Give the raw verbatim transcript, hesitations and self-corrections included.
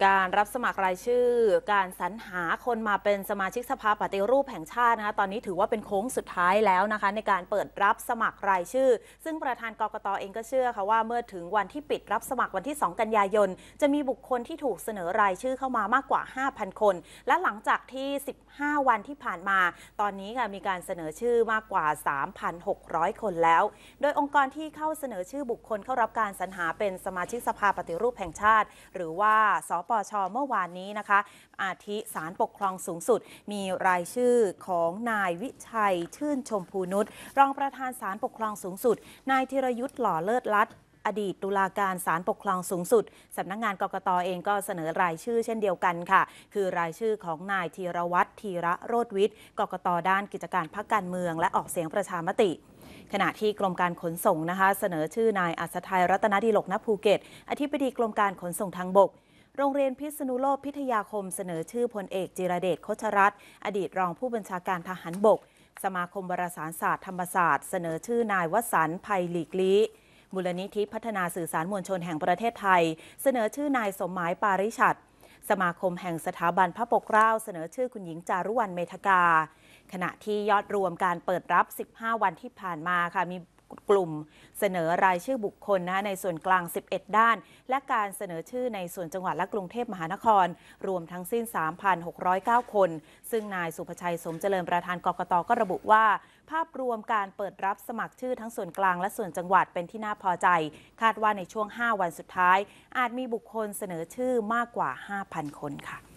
การรับสมัครรายชื่อการสรรหาคนมาเป็นสมาชิกสภาปฏิรูปแห่งชาตินะคะตอนนี้ถือว่าเป็นโค้งสุดท้ายแล้วนะคะในการเปิดรับสมัครรายชื่อซึ่งประธานกกต.เองก็เชื่อค่ะว่าเมื่อถึงวันที่ปิดรับสมัครวันที่สองกันยายนจะมีบุคคลที่ถูกเสนอรายชื่อเข้ามามากกว่า ห้าพัน คนและหลังจากที่สิบห้าวันที่ผ่านมาตอนนี้ค่ะมีการเสนอชื่อมากกว่า สามพันหกร้อย คนแล้วโดยองค์กรที่เข้าเสนอชื่อบุคคลเข้ารับการสรรหาเป็นสมาชิกสภาปฏิรูปแห่งชาติหรือว่าสปช.เมื่อวานนี้นะคะอาทิศาลปกครองสูงสุดมีรายชื่อของนายวิชัยชื่นชมพูนุชรองประธานศาลปกครองสูงสุดนายธีรยุทธ์หล่อเลิศลัตน์อดีตตุลาการศาลปกครองสูงสุดสำนักงานกกต.เองก็เสนอรายชื่อเช่นเดียวกันค่ะคือรายชื่อของนายธีรวัตรธีระโรจน์วิทย์กกต.ด้านกิจการพรรคการเมืองและออกเสียงประชามติขณะที่กรมการขนส่งนะคะเสนอชื่อนายอัศทัยรัตนดิลกณภูเก็ตอธิบดีกรมการขนส่งทางบกโรงเรียนพิษณุโลกพิทยาคมเสนอชื่อพลเอกจิรเดชโคชรัตน์อดีตรองผู้บัญชาการทหารบกสมาคมวารสารศาสตร์ธรรมศาสตร์เสนอชื่อนายวสันต์ ไพหลีกลี้มูลนิธิพัฒนาสื่อสารมวลชนแห่งประเทศไทยเสนอชื่อนายสมหมายปาริชัดสมาคมแห่งสถาบันพระปกเกล้าเสนอชื่อคุณหญิงจารุวรรณเมธกาขณะที่ยอดรวมการเปิดรับสิบห้าวันที่ผ่านมาค่ะมีกลุ่มเสนอรายชื่อบุคคลนะในส่วนกลางสิบเอ็ดด้านและการเสนอชื่อในส่วนจังหวัดและกรุงเทพมหานครรวมทั้งสิ้น สามพันหกร้อยเก้า คนซึ่งนายสุภชัยสมเจริญประธานกกต.ก็ระบุว่าภาพรวมการเปิดรับสมัครชื่อทั้งส่วนกลางและส่วนจังหวัดเป็นที่น่าพอใจคาดว่าในช่วงห้าวันสุดท้ายอาจมีบุคคลเสนอชื่อมากกว่า ห้าพัน คนค่ะ